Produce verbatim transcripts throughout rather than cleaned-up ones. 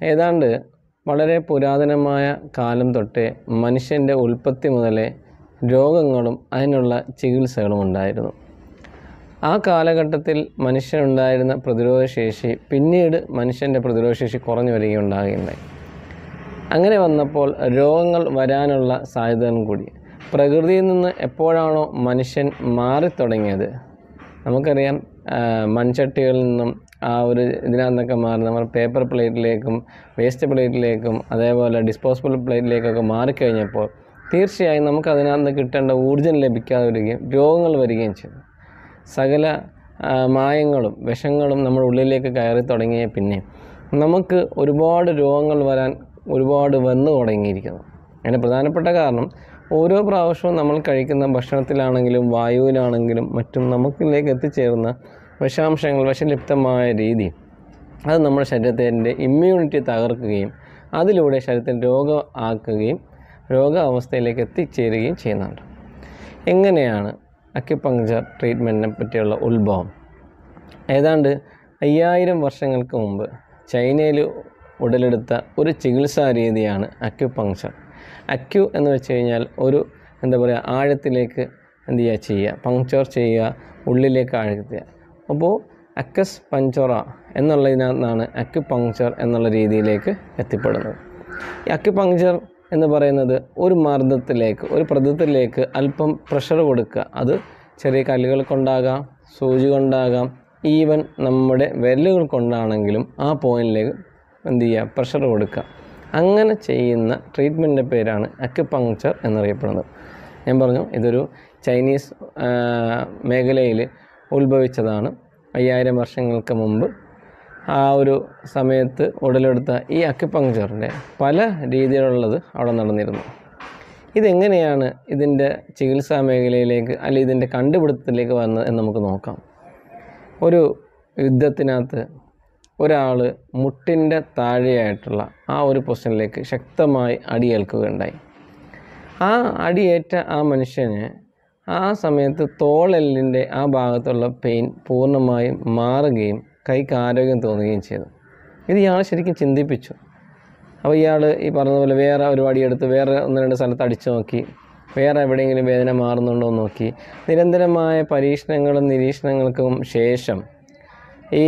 ഏതാണ്ട് വളരെ പുരാതനമായ കാലം തൊട്ടേ മനുഷ്യൻ്റെ ഉൽപ്പത്തി മുതലേ രോഗങ്ങളും അതിനുള്ള ചികിത്സകളും ഉണ്ടായിരുന്നു. ആ കാലഘട്ടത്തിൽ മനുഷ്യനുണ്ടായിരുന്ന പ്രതിരോധശേഷി പിന്നീട് മനുഷ്യൻ്റെ പ്രതിരോധശേഷി കുറഞ്ഞു വരികയുണ്ടാകുകയുണ്ടായി. അങ്ങനെ വന്നപ്പോൾ രോഗങ്ങൾ വരാനുള്ള സാധ്യതകളും കൂടി. പ്രകൃതിയിൽ നിന്ന് എപ്പോഴാണോ മനുഷ്യൻ മാറിത്തുടങ്ങിയത്, നമുക്കറിയാം മൺചട്ടികളിൽ നിന്നും ആ ഒരു ഇതിനകത്തൊക്കെ മാറി നമ്മൾ പേപ്പർ പ്ലേറ്റിലേക്കും വേസ്റ്റ് പ്ലേറ്റിലേക്കും അതേപോലെ ഡിസ്പോസിബിൾ പ്ലേറ്റിലേക്കൊക്കെ മാറിക്കഴിഞ്ഞപ്പോൾ തീർച്ചയായും നമുക്ക് അതിനകത്ത് കിട്ടേണ്ട ഊർജ്ജം ലഭിക്കാതെ വരികയും രോഗങ്ങൾ വരികയും ചെയ്തു. സകല മായങ്ങളും വിഷങ്ങളും നമ്മുടെ ഉള്ളിലേക്ക് കയറി തുടങ്ങിയ പിന്നെ നമുക്ക് ഒരുപാട് രോഗങ്ങൾ വരാൻ ഒരുപാട് വന്നു തുടങ്ങിയിരിക്കുന്നു. അതിന് പ്രധാനപ്പെട്ട കാരണം ഓരോ പ്രാവശ്യവും നമ്മൾ കഴിക്കുന്ന ഭക്ഷണത്തിലാണെങ്കിലും വായുവിലാണെങ്കിലും മറ്റും നമുക്കിലേക്ക് എത്തിച്ചേർന്ന വിഷാംശങ്ങൾ വിഷലിപ്തമായ രീതി അത് നമ്മുടെ ശരീരത്തിൻ്റെ ഇമ്മ്യൂണിറ്റി തകർക്കുകയും അതിലൂടെ ശരീരത്തിൽ രോഗം ആക്കുകയും രോഗാവസ്ഥയിലേക്ക് എത്തിച്ചേരുകയും ചെയ്യുന്നുണ്ട്. എങ്ങനെയാണ് അക്യുപങ്ക്ചർ ട്രീറ്റ്മെൻറ്റിനെ പറ്റിയുള്ള ഉത്ഭവം? ഏതാണ്ട് അയ്യായിരം വർഷങ്ങൾക്ക് മുമ്പ് ചൈനയിൽ ഉടലെടുത്ത ഒരു ചികിത്സാ രീതിയാണ് അക്യുപങ്ക്ചർ. അക്യു എന്ന് വെച്ച് കഴിഞ്ഞാൽ ഒരു എന്താ പറയുക ആഴത്തിലേക്ക് എന്ത് ചെയ്യുക ചെയ്യുക പങ്ക്ചർ ചെയ്യുക, ഉള്ളിലേക്ക് ആഴ്ത്തുക. അപ്പോൾ അക്കസ് പഞ്ചോറ എന്നുള്ളതിനകത്താണ് അക്യുപങ്ക്ചർ എന്നുള്ള രീതിയിലേക്ക് എത്തിപ്പെടുന്നത്. ഈ അക്യുപങ്ക്ചർ എന്ന് പറയുന്നത് ഒരു മർദ്ദത്തിലേക്ക് ഒരു പ്രതലത്തിലേക്ക് അല്പം പ്രഷർ കൊടുക്കുക. അത് ചെറിയ കല്ലുകൾ കൊണ്ടാകാം, സൂചി കൊണ്ടാകാം, ഈവൻ നമ്മുടെ വിരലുകൾ കൊണ്ടാണെങ്കിലും ആ പോയിന്റിലേക്ക് എന്ത് ചെയ്യുക പ്രഷർ കൊടുക്കുക. അങ്ങനെ ചെയ്യുന്ന ട്രീറ്റ്മെൻറ്റിൻ്റെ പേരാണ് അക്യുപങ്ക്ചർ എന്നറിയപ്പെടുന്നത്. ഞാൻ പറഞ്ഞു ഇതൊരു ചൈനീസ് മേഖലയിൽ ഉത്ഭവിച്ചതാണ്. അയ്യായിരം വർഷങ്ങൾക്ക് മുമ്പ് ആ ഒരു സമയത്ത് ഉടലെടുത്ത ഈ അക്യുപങ്ക്ചറിൻ്റെ പല രീതിയിലുള്ളത് അവിടെ നടന്നിരുന്നു. ഇതെങ്ങനെയാണ് ഇതിൻ്റെ ചികിത്സാ മേഖലയിലേക്ക് അല്ലെങ്കിൽ ഇതിൻ്റെ കണ്ടുപിടുത്തത്തിലേക്ക് വന്നത് എന്ന് നമുക്ക് നോക്കാം. ഒരു യുദ്ധത്തിനകത്ത് ഒരാൾ മുട്ടിൻ്റെ താഴെയായിട്ടുള്ള ആ ഒരു പൊസിഷനിലേക്ക് ശക്തമായി അടിയേൽക്കുകയുണ്ടായി. ആ അടിയേറ്റ ആ മനുഷ്യന് ആ സമയത്ത് തോളെല്ലിൻ്റെ ആ ഭാഗത്തുള്ള പെയിൻ പൂർണ്ണമായും മാറുകയും കൈക്ക് ആരോഗ്യം തോന്നുകയും ചെയ്തു. ഇത് ഇയാൾ ശരിക്കും ചിന്തിപ്പിച്ചു. അപ്പോൾ ഇയാൾ ഈ പറഞ്ഞതുപോലെ വേറെ ഒരു വടിയെടുത്ത് വേറെ ഒന്ന് രണ്ട് സ്ഥലത്ത് അടിച്ചു നോക്കി, വേറെ എവിടെയെങ്കിലും വേദന മാറുന്നുണ്ടോ എന്ന് നോക്കി. നിരന്തരമായ പരീക്ഷണങ്ങളും നിരീക്ഷണങ്ങൾക്കും ശേഷം ഈ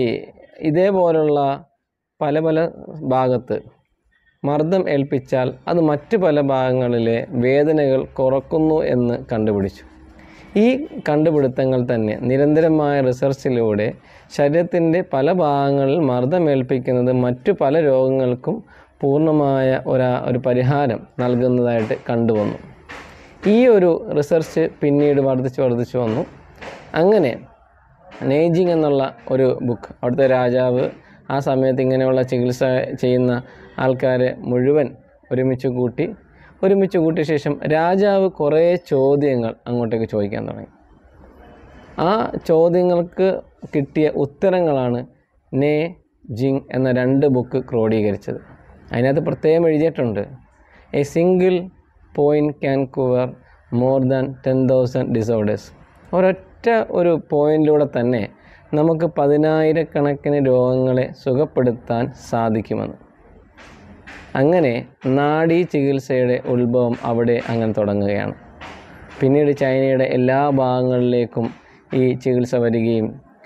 ഇതേപോലുള്ള പല പല ഭാഗത്ത് മർദ്ദം ഏൽപ്പിച്ചാൽ അത് മറ്റ് പല ഭാഗങ്ങളിലെ വേദനകൾ കുറക്കുന്നു എന്ന് കണ്ടുപിടിച്ചു. ഈ കണ്ടുപിടുത്തങ്ങൾ തന്നെ നിരന്തരമായ റിസർച്ചിലൂടെ ശരീരത്തിൻ്റെ പല ഭാഗങ്ങളിൽ മർദ്ദമേൽപ്പിക്കുന്നത് മറ്റു പല രോഗങ്ങൾക്കും പൂർണ്ണമായ ഒരാ ഒരു പരിഹാരം നൽകുന്നതായിട്ട് കണ്ടുവന്നു. ഈ ഒരു റിസർച്ച് പിന്നീട് വർദ്ധിച്ച് വർദ്ധിച്ചു വന്നു. അങ്ങനെ നെയ്ജിങ് എന്നുള്ള ഒരു ബുക്ക്, അവിടുത്തെ രാജാവ് ആ സമയത്ത് ഇങ്ങനെയുള്ള ചികിത്സ ചെയ്യുന്ന ആൾക്കാരെ മുഴുവൻ ഒരുമിച്ച് കൂട്ടി ഒരുമിച്ച് കൂട്ടിയ ശേഷം രാജാവ് കുറേ ചോദ്യങ്ങൾ അങ്ങോട്ടേക്ക് ചോദിക്കാൻ തുടങ്ങി. ആ ചോദ്യങ്ങൾക്ക് കിട്ടിയ ഉത്തരങ്ങളാണ് നേ ജിങ് എന്ന രണ്ട് ബുക്ക് ക്രോഡീകരിച്ചത്. അതിനകത്ത് പ്രത്യേകം എഴുതിയിട്ടുണ്ട്, a single point can cover more than ten thousand disorders. ഒരൊറ്റ ഒരു പോയിൻറ്റിലൂടെ തന്നെ നമുക്ക് പതിനായിരക്കണക്കിന് രോഗങ്ങളെ സുഖപ്പെടുത്താൻ സാധിക്കുമെന്ന്. അങ്ങനെ നാഡീ ചികിത്സയുടെ ഉത്ഭവം അവിടെ അങ്ങനെ തുടങ്ങുകയാണ്. പിന്നീട് ചൈനയുടെ എല്ലാ ഭാഗങ്ങളിലേക്കും ഈ ചികിത്സ വരികയും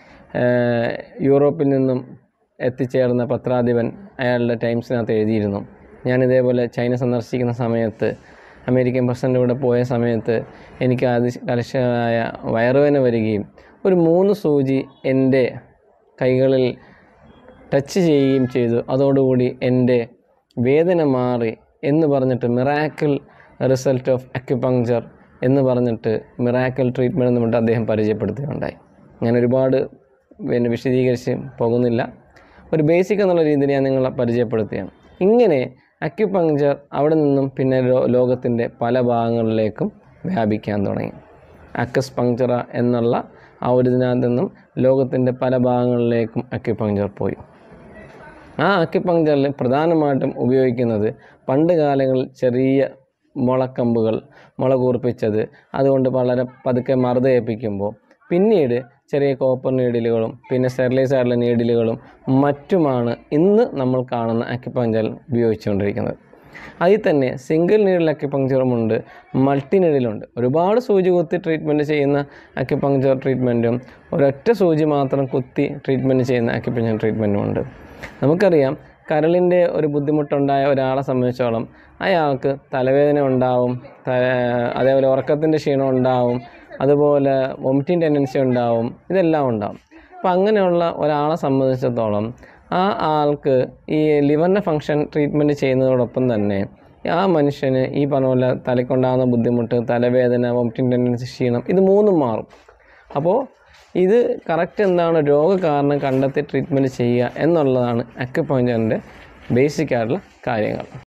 യൂറോപ്പിൽ നിന്നും എത്തിച്ചേർന്ന പത്രാധിപൻ അയാളുടെ ടൈംസിനകത്ത് എഴുതിയിരുന്നു, ഞാനിതേപോലെ ചൈന സന്ദർശിക്കുന്ന സമയത്ത് അമേരിക്കൻ പ്രസിഡൻ്റ് കൂടെ പോയ സമയത്ത് എനിക്ക് അതികലശമായ വയറുവേദന വരികയും ഒരു മൂന്ന് സൂചി എൻ്റെ കൈകളിൽ ടച്ച് ചെയ്യുകയും ചെയ്തു, അതോടുകൂടി എൻ്റെ വേദന മാറി എന്ന് പറഞ്ഞിട്ട് മിറാക്കിൾ റിസൾട്ട് ഓഫ് അക്യുപങ്ക്ചർ എന്ന് പറഞ്ഞിട്ട് മിറാക്കിൾ ട്രീറ്റ്മെൻറ്റ് എന്ന് പറഞ്ഞിട്ട് അദ്ദേഹം പരിചയപ്പെടുത്തുകയുണ്ടായി. ഞാൻ ഒരുപാട് പിന്നെ വിശദീകരിച്ച് പോകുന്നില്ല, ഒരു ബേസിക് എന്നുള്ള രീതിയിൽ ഞാൻ നിങ്ങളെ പരിചയപ്പെടുത്തുകയാണ്. ഇങ്ങനെ അക്യുപങ്ക്ചർ അവിടെ നിന്നും പിന്നെ ലോകത്തിൻ്റെ പല ഭാഗങ്ങളിലേക്കും വ്യാപിക്കാൻ തുടങ്ങി. അക്കസ് പങ്ക്ചറ എന്നുള്ള ആ ഒരു ഇതിനകത്ത് നിന്നും ലോകത്തിൻ്റെ പല ഭാഗങ്ങളിലേക്കും അക്യുപങ്ക്ചർ പോയി. ആ അക്യുപങ്ക്ചറിൽ പ്രധാനമായിട്ടും ഉപയോഗിക്കുന്നത് പണ്ട് കാലങ്ങളിൽ ചെറിയ മുളക്കമ്പുകൾ മുള കൂർപ്പിച്ചത്, അതുകൊണ്ട് വളരെ പതുക്കെ മർദ്ദയേൽപ്പിക്കുമ്പോൾ പിന്നീട് ചെറിയ കോപ്പർ നീഡിലുകളും പിന്നെ സ്റ്റെറിലൈസ് ആയിട്ടുള്ള നീഡിലുകളും മറ്റുമാണ് ഇന്ന് നമ്മൾ കാണുന്ന അക്യുപങ്ചറിൽ ഉപയോഗിച്ചുകൊണ്ടിരിക്കുന്നത്. അതിൽ തന്നെ സിംഗിൾ നീഡിൽ അക്യുപങ്ചറുമുണ്ട്, മൾട്ടി നീഡിലുണ്ട്. ഒരുപാട് സൂചി കുത്തി ട്രീറ്റ്മെൻറ്റ് ചെയ്യുന്ന അക്യുപങ്ചർ ട്രീറ്റ്മെൻറ്റും ഒരൊറ്റ സൂചി മാത്രം കുത്തി ട്രീറ്റ്മെൻറ്റ് ചെയ്യുന്ന അക്യുപങ്ചർ ട്രീറ്റ്മെൻറ്റും ഉണ്ട്. നമുക്കറിയാം, കരളിൻ്റെ ഒരു ബുദ്ധിമുട്ടുണ്ടായ ഒരാളെ സംബന്ധിച്ചോളം അയാൾക്ക് തലവേദന ഉണ്ടാവും, അതേപോലെ ഉറക്കത്തിൻ്റെ ക്ഷീണം ഉണ്ടാവും, അതുപോലെ വൊമിറ്റിംഗ് ടെൻഡൻസി ഉണ്ടാവും, ഇതെല്ലാം ഉണ്ടാവും. അപ്പോൾ അങ്ങനെയുള്ള ഒരാളെ സംബന്ധിച്ചിടത്തോളം ആ ആൾക്ക് ഈ ലിവറിൻ്റെ ഫങ്ഷൻ ട്രീറ്റ്മെൻറ്റ് ചെയ്യുന്നതോടൊപ്പം തന്നെ ആ മനുഷ്യന് ഈ പറഞ്ഞ പോലെ തലയ്ക്കുണ്ടാകുന്ന ബുദ്ധിമുട്ട്, തലവേദന, വൊമിറ്റിംഗ് ടെൻഡൻസി, ക്ഷീണം, ഇത് മൂന്നും മാറും. അപ്പോൾ ഇത് കറക്റ്റ് എന്താണ് രോഗകാരണം കണ്ടെത്തി ട്രീറ്റ്മെൻറ്റ് ചെയ്യുക എന്നുള്ളതാണ് അക്യുപങ്ചറിൻ്റെ ബേസിക് ആയിട്ടുള്ള കാര്യങ്ങൾ.